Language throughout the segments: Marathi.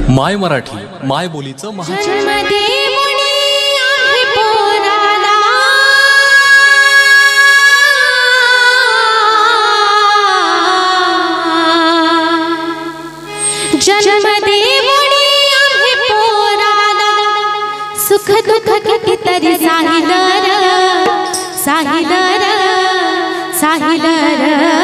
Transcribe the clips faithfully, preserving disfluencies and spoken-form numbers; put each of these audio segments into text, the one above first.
माय मराठी माय बोलीचं महा सुख दुख कितीतरी साहिलर साहिलर साहिलर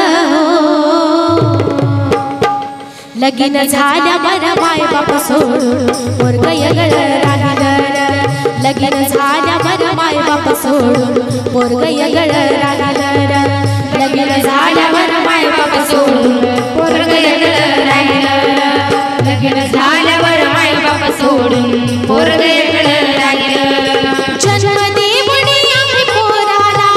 लगीन झाल्यावर माय बाप सोडून पोरग येगळं राहिलं लगीन झाल्यावर माय बाप सोडून पोरग येगळं राहिलं लगीन झाल्यावर माय बाप सोडून पोरग येगळं राहिलं लगीन झाल्यावर माय बाप सोडून पोरग येगळं राहिलं जन्म देऊनी आम्ही पोराला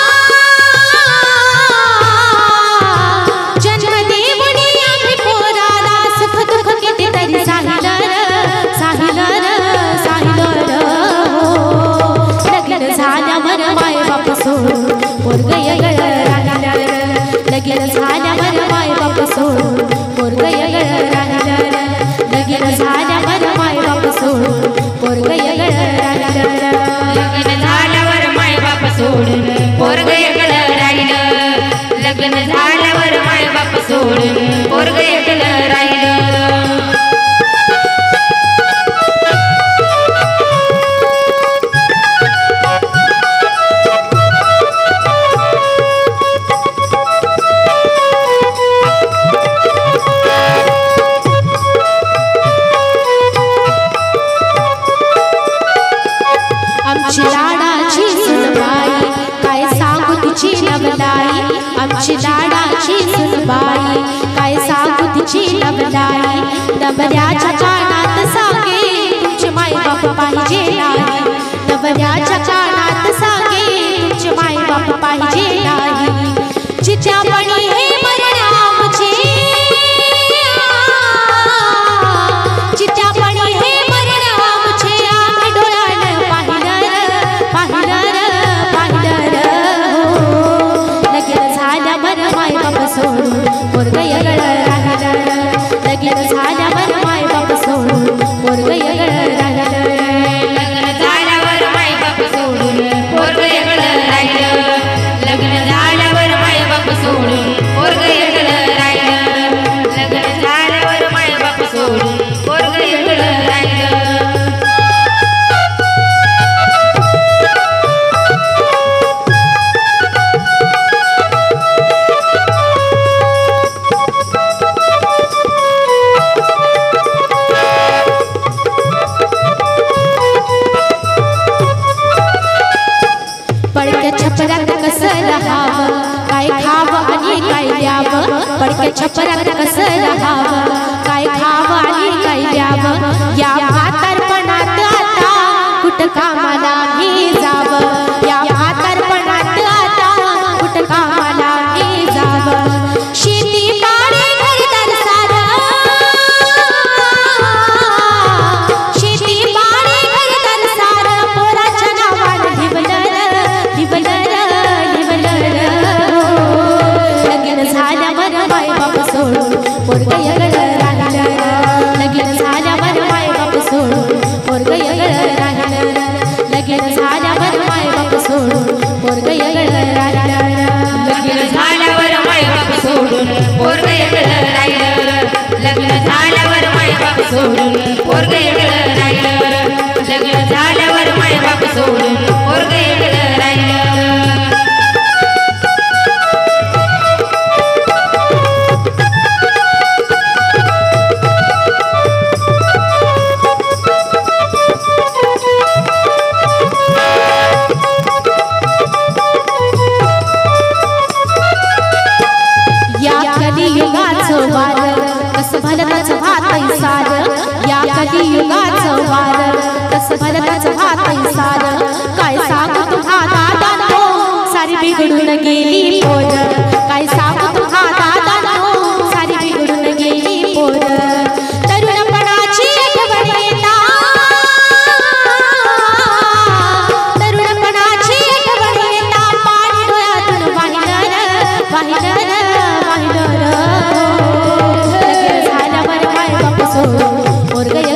जन्म देऊनी आम्ही पोराला सुख दुख कितीतरी साहिलर साहिलर साहिलर लगीन झाल्यावर माय बाप सोडून पोरग येगळं राहिलं लगीन झाल्यावर माय बाप सोडून पोरग येगळं राहिलं लगीन झाल्यावर माय बाप सोडून पोरग येगळं राहिलं लगीन झाल्यावर माय बाप सोडून पोरग येगळं राहिलं लग्न झाल्यावर माय बाप सोडून पोरग येगळं राहिलं आमची लाडाची सुनबाई काय सांगू तिची नवलाई आमची लाडाची सुनबाई काय सांगू तिची नवलाई नवऱ्याच्या कानात सांगे तुमचे माय बाप पाहिजे नाही नवऱ्याच्या कानात सांगे तुमचे माय बाप पाहिजे नाही जिच्या पणी हे मरण आमचे जिच्या पणी हे मरण आमचे आम्ही डोळ्यानं पाहिलं पाहिलं पाहिलं लगीन झाल्यावर माय बाप सोडून पोरग येगळं राहिलं लगीन झाल्यावर माय बाप सोडून पोरग येगळं राहिलं लग्न झाल्यावर माय बाप सोडून पोरग येगळं राहिलं लग्न झाल्यावर माय बाप सोडून पोरग येगळं राहिलं लग्न झाल्यावर माय बाप सोडून पोरग येगळं राहिलं पडक्या छपरात कसं राहावं काय खावं आणि काय द्यावं पडक्या छपरात कसं राहावं काय खावं आणि काय द्यावं या म्हातारपणात आता कुठं कामाला मी जावं या म्हातारपणात आता कुठं कामाला मी जावं शेती पाणी घरदार सारं शेती पाणी घरदार सारं पोराच्या नावानं ठेवलं लगीन झाल्यावर माय बाप सोडून पोरग येगळं राहिलं लगीन झाल्यावर माय बाप सोडून पोरग येगळं राहिलं लगीन झाल्यावर माय बाप सोडून पोरग येगळं राहिलं लगीन झाल्यावर माय बाप सोडून पोरग येगळं राहिलं लग्न झाल्यावर माय बाप सोडून पोरग येगळं राहिलं लग्न झाल्यावर माय बाप सोडून पोरग येगळं राहिलं कलियुगाचं वार कसं भलताचं भातई सार या कलियुगाचं वार कसं भलताचं भातई सार काय सांगू तुझा दादा सारी बिघडून गेली पोर काय सांगू तुझा दादा सारी बिघडून गेली पोर तरुणपणाची आठवण येता तरुणपणाची आठवण येता पाणी डोळ्यातून वाहिलं वाहिलं वाहिलं लगीन झाल्यावर माय बाप सोडून पोरग